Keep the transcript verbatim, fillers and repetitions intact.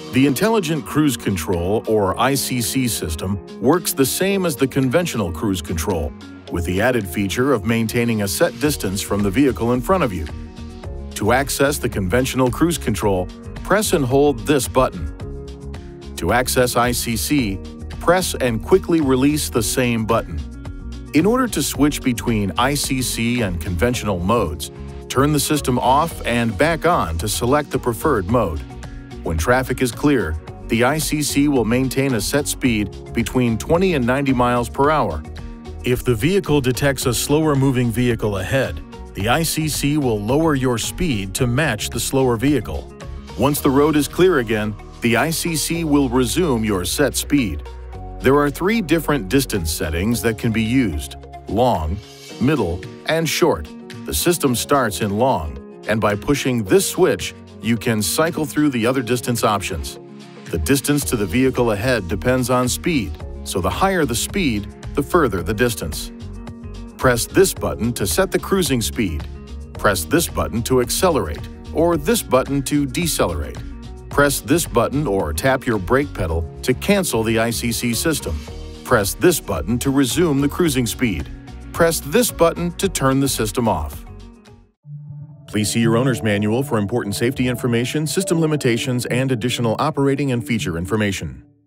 The Intelligent Cruise Control, or I C C system, works the same as the conventional cruise control, with the added feature of maintaining a set distance from the vehicle in front of you. To access the conventional cruise control, press and hold this button. To access I C C, press and quickly release the same button. In order to switch between I C C and conventional modes, turn the system off and back on to select the preferred mode. When traffic is clear, the I C C will maintain a set speed between twenty and ninety miles per hour. If the vehicle detects a slower-moving vehicle ahead, the I C C will lower your speed to match the slower vehicle. Once the road is clear again, the I C C will resume your set speed. There are three different distance settings that can be used: long, middle, and short. The system starts in long, and by pushing this switch, you can cycle through the other distance options. The distance to the vehicle ahead depends on speed, so the higher the speed, the further the distance. Press this button to set the cruising speed. Press this button to accelerate, or this button to decelerate. Press this button or tap your brake pedal to cancel the I C C system. Press this button to resume the cruising speed. Press this button to turn the system off. Please see your owner's manual for important safety information, system limitations, and additional operating and feature information.